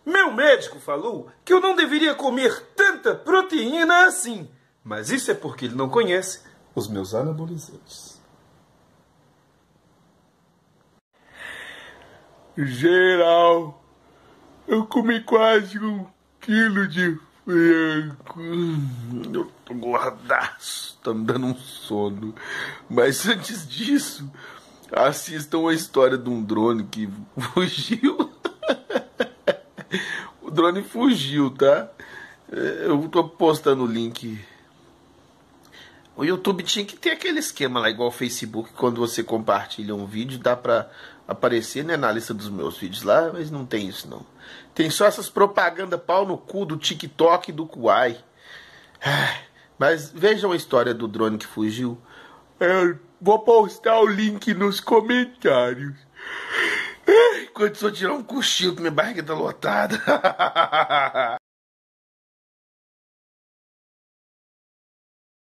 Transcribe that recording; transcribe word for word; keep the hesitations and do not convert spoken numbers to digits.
Meu médico falou que eu não deveria comer tanta proteína assim. Mas isso é porque ele não conhece os meus anabolizantes. Geral, eu comi quase um quilo de frango. Eu tô gordaço, tá me dando um sono. Mas antes disso, assistam a história de um drone que fugiu. O drone fugiu, tá? Eu tô postando o link. O YouTube tinha que ter aquele esquema lá, igual o Facebook, quando você compartilha um vídeo, dá pra aparecer, né, na lista dos meus vídeos lá, mas não tem isso, não. Tem só essas propagandas pau no cu do TikTok e do Kuai. Mas vejam a história do drone que fugiu. Eu vou postar o link nos comentários. Enquanto eu tirar um cochilo, que minha barriga tá lotada.